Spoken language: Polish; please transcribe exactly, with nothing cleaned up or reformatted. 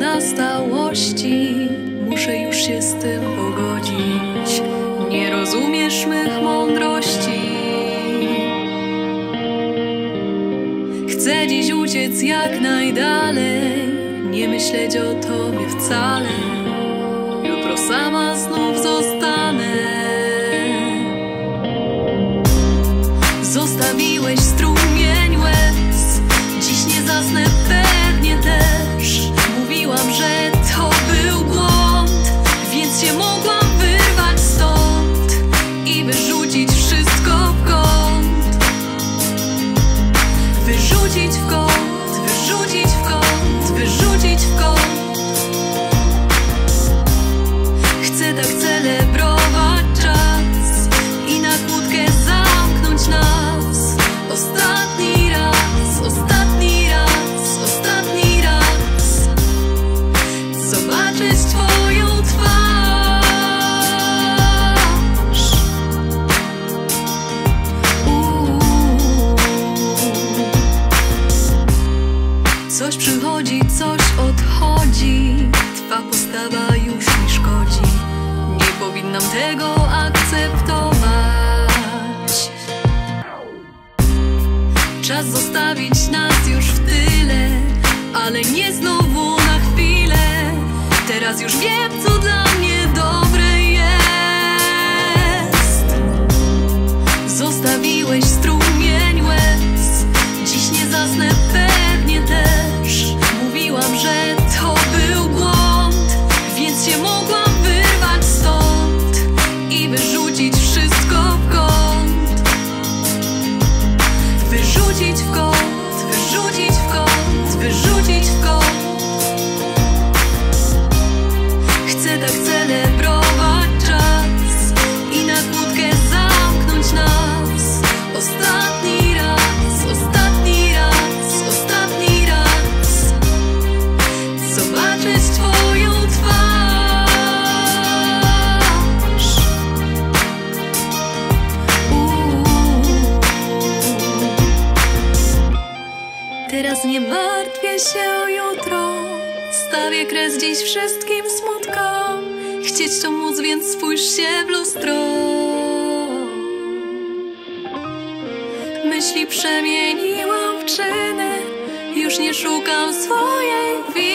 pozostałości. Muszę już się z tym pogodzić. Nie rozumiesz mych mądrości. Chcę dziś uciec jak najdalej, nie myśleć o tobie wcale. Jutro sama znów zostanę. Zostawiłeś strumień łez, dziś nie zasnę pewnie też. Mówiłam, że to był błąd, więc się mogłam wyrwać stąd i wyrzucić wszystko w kąt. Wyrzucić w kąt, wyrzucić w kąt, wyrzucić w kąt. Chcę tak celebrować czas i na kłódkę zamknąć nas. Ostatni raz, ostatni raz, ostatni raz zobaczyć twoją twarz. Uuu. Coś przychodzi, coś odchodzi, twa postawa już mi szkodzi. Nie powinnam tego akceptować. Czas zostawić nas już w tyle, ale nie znowu na chwilę. Teraz już wiem, co dla mnie dobre jest. Zostawiłeś strumień łez, dziś nie zasnę pewnie też. Mówiłam, że to był błąd, więc się mogłam wyrwać stąd i wyrzucić wszystko w kąt. Wyrzucić w kąt, wyrzucić w kąt, wyrzucić w kąt. Chcę tak celebrować czas i na kłódkę zamknąć nas. Ostatni raz, ostatni raz, ostatni raz zobaczyć twoją twarz. Uuu. Teraz nie martwię się o jutro, stawię kres dziś wszystkim smutkom. Chcieć to móc, więc spójrz się w lustro. Myśli przemieniłam w czyny, już nie szukam swojej winy.